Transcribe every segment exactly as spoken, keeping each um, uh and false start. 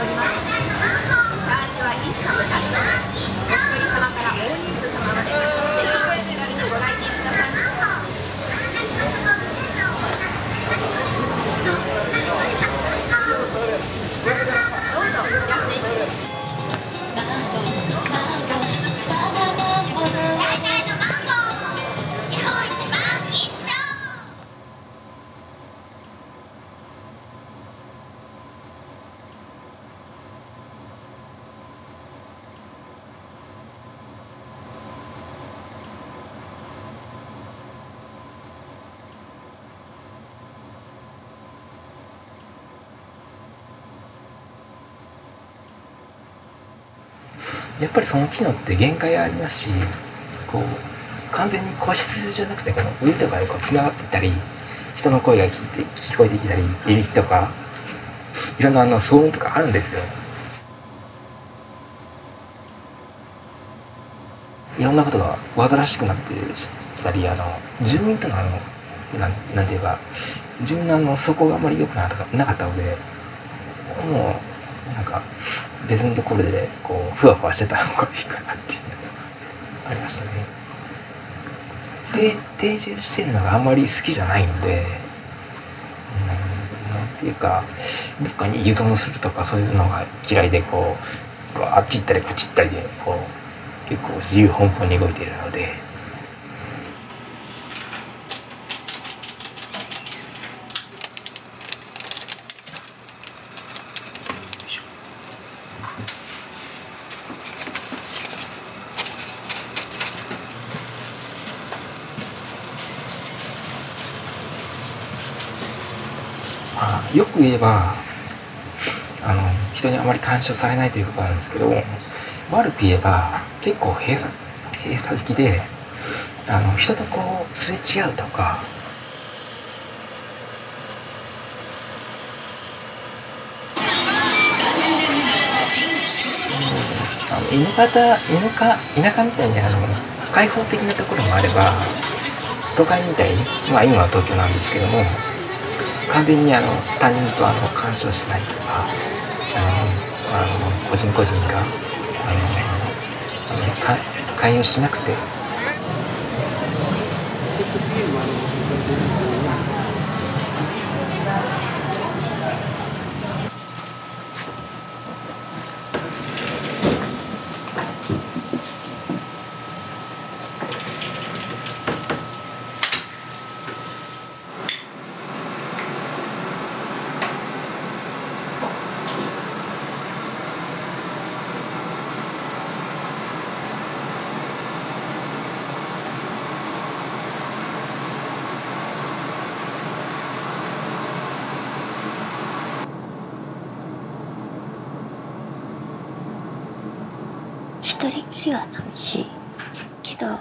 おります。チャージは一切なし。お一人様から大人数様まで、ぜひお手軽にご来店ください。どうぞいらっしゃいませ。 やっぱりその機能って限界ありますし、こう完全に個室じゃなくて、この上とかでこうつながっていたり、人の声が聞いて聞こえてきたり、いびきとかいろんなあの騒音とかあるんですよ。いろんなことが煩わしくなってきたり、あの住民とのあのなんなんていうか、住民のあの素行があまり良くなかったので、もうなんか別のところでこうふわふわしてた方がいいかなっていうのがありましたね。で定住してるのがあんまり好きじゃないので、うん、なんていうか、どっかに依存するとかそういうのが嫌いで、こう、こうあっち行ったりこっち行ったりで、こう結構自由奔放に動いているので。まあ、よく言えばあの人にあまり干渉されないということなんですけど、悪く言えば結構閉鎖閉鎖的で、あの人とこうすれ違うとか、あの犬型犬か田舎みたいにあの開放的なところもあれば、都会みたいに、まあ今は東京なんですけども、完全にあの他人とあの干渉しないとか、あのあの個人個人があのあの関与しなくて、 一人きりは寂しいけど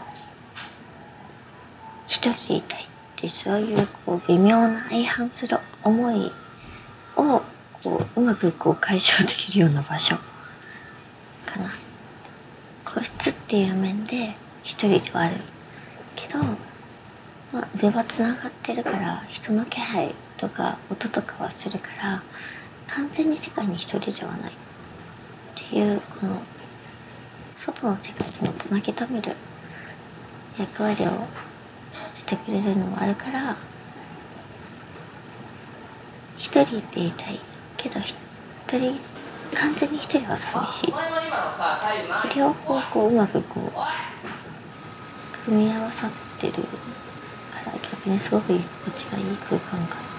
一人でいたいって、そういうこう微妙な相反する思いをこううまくこう解消できるような場所かな。個室っていう面で一人ではあるけど、まあ、上はつながってるから人の気配とか音とかはするから、完全に世界に一人ではないっていう、この外の世界とのつなぎ止める役割をしてくれるのもあるから、一人でいたいけど一人完全に一人は寂しい。両方こううまくこう組み合わさってるから逆にすごく居心地がいい空間かな。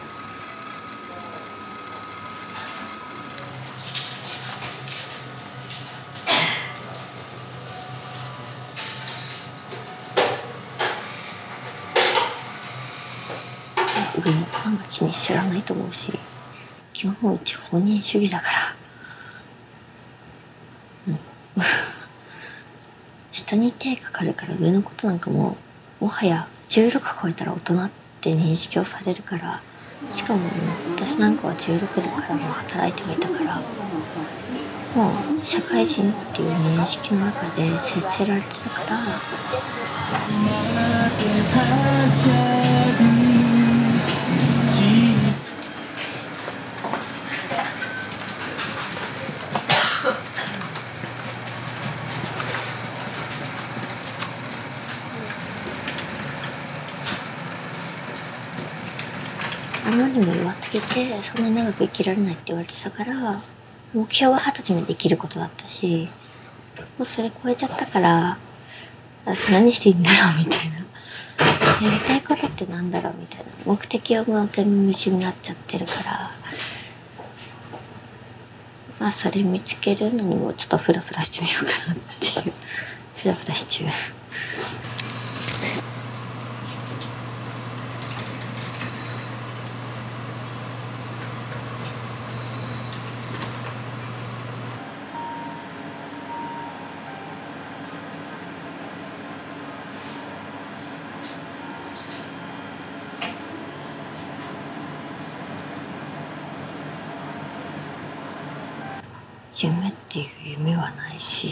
上の子が気に知らないと思うし、基本うち放任主義だから、うん、下に手がかかるから上のことなんかもうもはやじゅうろく超えたら大人って認識をされるから、しかも、ね、私なんかはじゅうろくだからもう働いてみたから、もう社会人っていう認識の中で接せられてたから。 りにも弱すぎてそんな長く生きられないって言われてたから、目標は二十歳まで生きることだったし、もうそれ超えちゃったから、何していいんだろうみたいな、やりたいことってなんだろうみたいな、目的はもう全部無視になっちゃってるから、まあそれ見つけるのにもちょっとフラフラしてみようかなっていう、フラフラしちゅう。夢っていう夢はないし、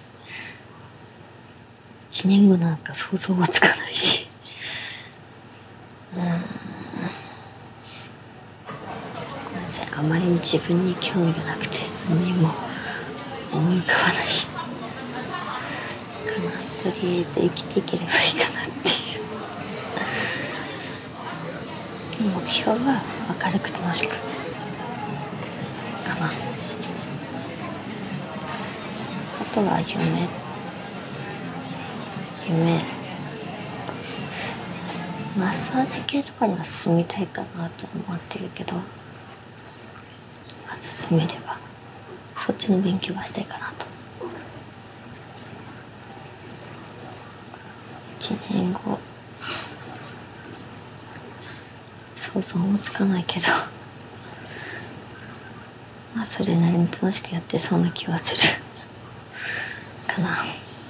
一年後なんか想像はつかないし、うん、なぜあまりに自分に興味がなくて何にも思い浮かばないかな。とりあえず生きていければいいかなっていう目標は明るく楽しくかな。あとは夢夢マッサージ系とかには進みたいかなと思ってるけど、まあ、進めればそっちの勉強はしたいかなと。いちねんご想像もつかないけど、まあそれなりに楽しくやってそうな気はするかな。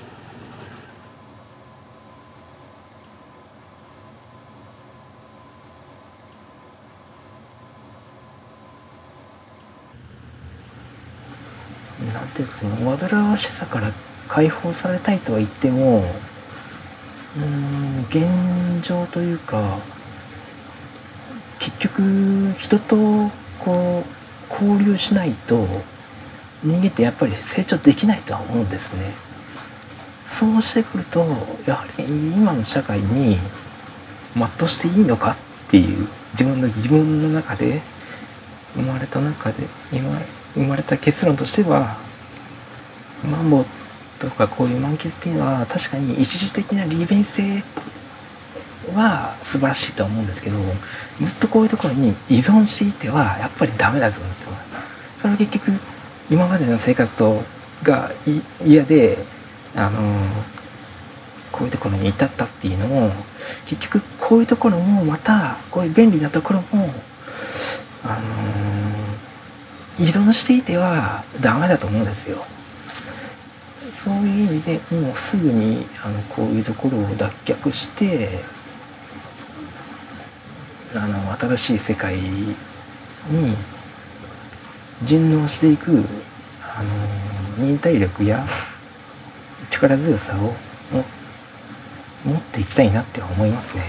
なんていうかね、煩わしさから解放されたいとは言っても、うーん現状というか、結局人とこう交流しないと人間ってやっぱり成長できないとは思うんですね。そうしてくるとやはり今の社会に全うしていいのかっていう自分の疑問の中で生まれた中で今生まれた結論としては、マンボウとかこういう満喫っていうのは確かに一時的な利便性は素晴らしいと思うんですけど、ずっとこういうところに依存していてはやっぱりダメだと思うんですよ。それは結局今までの生活とが嫌で、あのこういうところに至ったっていうのも、結局こういうところもまたこういう便利なところもあの依存していてはダメだと思うんですよ。そういう意味でもうすぐにあのこういうところを脱却して、あの新しい世界に順応していくあの忍耐力や力強さを持っていきたいなって思いますね。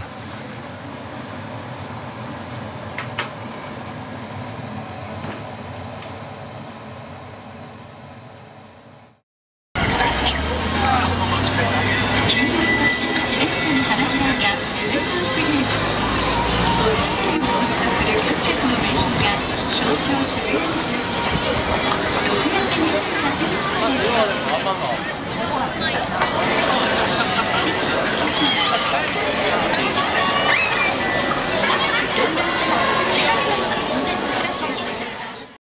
ろくがつにじゅうはちにちまで